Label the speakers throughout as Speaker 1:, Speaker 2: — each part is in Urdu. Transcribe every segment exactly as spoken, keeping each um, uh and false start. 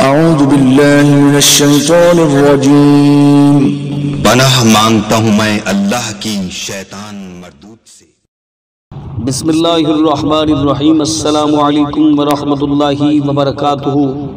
Speaker 1: اعوذ باللہ من الشیطان الرجیم
Speaker 2: پناہ مانگتا ہوں میں اللہ کی شیطان مردود سے۔
Speaker 3: بسم اللہ الرحمن الرحیم۔ السلام علیکم ورحمۃ اللہ وبرکاتہ۔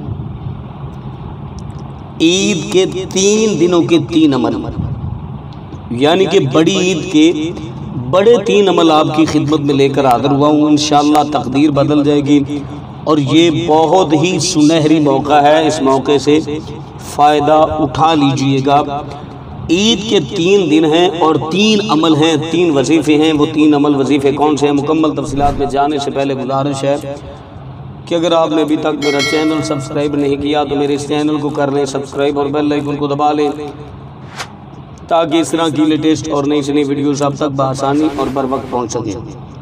Speaker 3: عید کے تین دنوں کے تین عمل، یعنی کہ بڑی عید کے بڑے تین عمل آپ کی خدمت میں لے کر حاضر ہوا ہوں۔ انشاءاللہ تقدیر بدل جائے گی اور یہ بہت ہی سنہری موقع ہے، اس موقع سے فائدہ اٹھا لیجئے گا۔ عید کے تین دن ہیں اور تین عمل ہیں، تین وظیفے ہیں۔ وہ تین عمل وظیفے کون سے ہیں، مکمل تفصیلات میں جانے سے پہلے گزارش ہے کہ اگر آپ نے ابھی تک میرا چینل سبسکرائب نہیں کیا تو میرے اس چینل کو کر لیں سبسکرائب اور بیل آئیکن کو دبا لیں تاکہ اس طرح کی لیٹسٹ اور نئی سے نئی ویڈیوز آپ تک بآسانی اور بر وقت پہنچ سکیں۔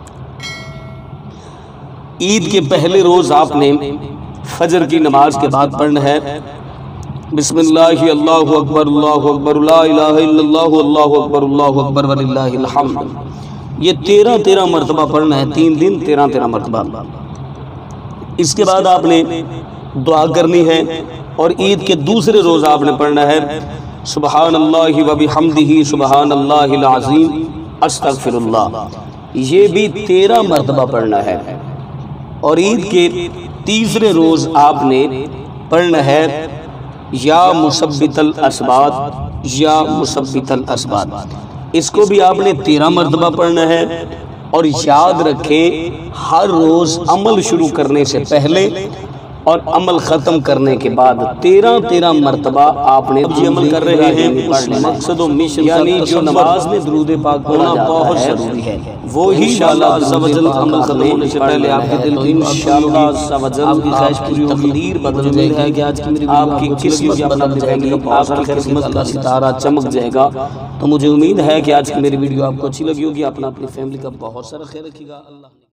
Speaker 3: عید کے پہلے روز آپ نے فجر کی نماز کے بعد پڑھنا ہے بسم اللہ اللہ اکبر اللہ اکبر لا الہ الا اللہ اللہ اکبر اللہ اکبر وللہ الحمد۔ یہ تیرہ تیرہ مرتبہ پڑھنا ہے، تین دن تیرہ تیرہ مرتبہ۔ اس کے بعد آپ نے دعا کرنی ہے اور عید کے دوسرے روز آپ نے پڑھنا ہے سبحان اللہ وبحمدہ سبحان اللہ العظیم استغفر اللہ۔ یہ بھی تیرہ مرتبہ پڑھنا ہے اور عید کے تیسرے روز آپ نے پڑھنا ہے یا مثبت الاسباب یا مثبت الاسباب۔ اس کو بھی آپ نے تیرہ مرتبہ پڑھنا ہے اور یاد رکھیں ہر روز عمل شروع کرنے سے پہلے اور عمل ختم کرنے کے بعد تیرہ تیرہ مرتبہ آپ نے جو عمل کر رہے ہیں اس مقصد و مشن، یعنی جو نماز میں درود پاک پڑھنا بہت ضروری ہے، وہی انشاءاللہ عز و جل عمل ختم ہونے سے پہلے آپ کے دل کی انشاءاللہ عز و جل آپ کی خواہش پوری ہوگی، تقدیر بدل جائے گی کہ آج کی میری آپ کی قسمت بدل جائے گی، آپ کی قسمت کا ستارہ چمک جائے گا۔ تو مجھے امید ہے کہ آج کی میری ویڈیو آپ کو اچھی لگی ہوگی۔ اپنا اپنی فیملی کا بہت سارا خیال رکھیے گا۔ اللہ